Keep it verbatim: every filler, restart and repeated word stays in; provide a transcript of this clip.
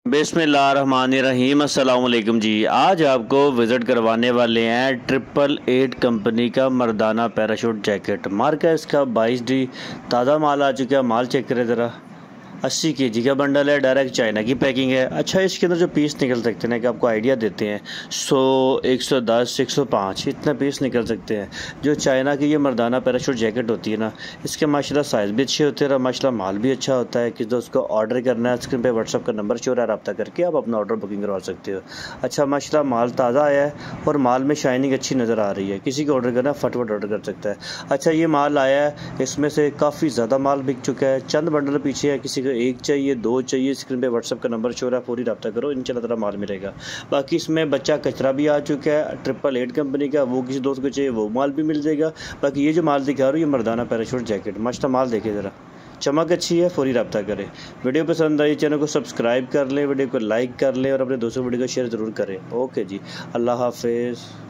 बिस्मिल्लाहिर्रहमानिर्रहीम। अस्सलाम वालेकुम जी। आज आपको विज़िट करवाने वाले हैं ट्रिपल एट कंपनी का मर्दाना पैराशूट जैकेट। मार्क है इसका बाईस डी। ताज़ा माल आ चुका है। माल चेक करें ज़रा। अस्सी के जी का बंडल है। डायरेक्ट चाइना की पैकिंग है। अच्छा, इसके अंदर जो पीस निकल सकते हैं कि आपको आइडिया देते हैं, सौ, एक सौ दस, एक सौ पाँच इतने पीस निकल सकते हैं। जो चाइना की ये मर्दाना पैराशूट जैकेट होती है ना, इसके माशाल्लाह साइज़ भी अच्छे होते हैं और माशाल्लाह माल भी अच्छा होता है। कि दोस्त को ऑर्डर करना है, स्क्रीन पे व्हाट्सअप का नंबर शो है, रब्ता करके आप अपना ऑर्डर बुकिंग करवा सकते हो। अच्छा, माशाल्लाह माल ताज़ा आया है और माल में शाइनिंग अच्छी नज़र आ रही है। किसी को ऑर्डर करना है फटाफट ऑर्डर कर सकता है। अच्छा, ये माल आया है, इसमें से काफ़ी ज़्यादा माल बिक चुका है। चंद बंडल पीछे है, किसी को एक चाहिए, दो चाहिए, स्क्रीन पे व्हाट्सअप का नंबर शो रहा है, पूरी रब्ता करो, इंशाल्लाह ताला माल मिलेगा। बाकी इसमें बच्चा कचरा भी आ चुका है ट्रिपल एट कंपनी का, वो किसी दोस्त को चाहिए वो माल भी मिल जाएगा। बाकी ये जो माल दिखा रहा हूँ, ये मर्दाना पैराशूट जैकेट, माशाल्लाह माल देखे ज़रा, चमक अच्छी है, फौरी रब्ता करें। वीडियो पसंद आई चैनल को सब्सक्राइब कर लें, वीडियो को लाइक कर लें और अपने दोस्तों वीडियो को शेयर ज़रूर करें। ओके जी, अल्लाह हाफिज़।